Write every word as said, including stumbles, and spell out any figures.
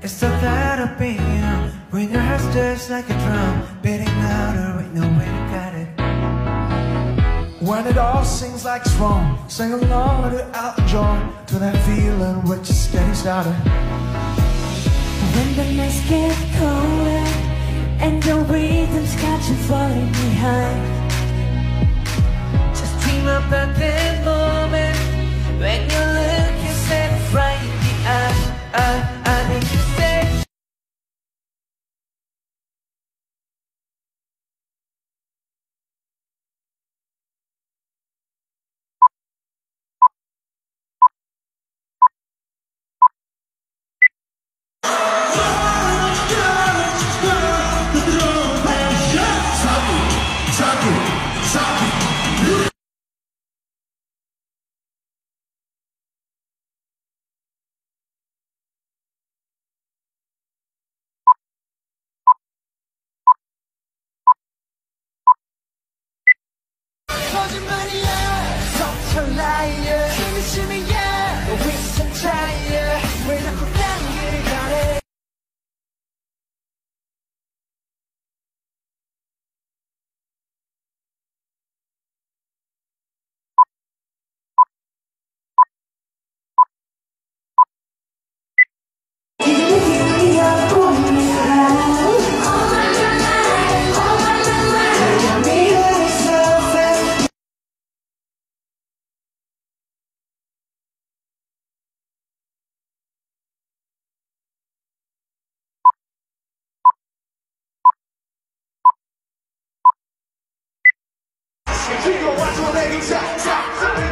It's the thought of being you when your heart stirs like a drum, beating louder with no way to cut it. When it all seems like it's wrong, sing along to Elton John, to that feeling which is getting started. When the nights get colder and the rhythm's got you falling behind, just dream about that moment when you look yourself right in the eye. I, I need to say watch what they do.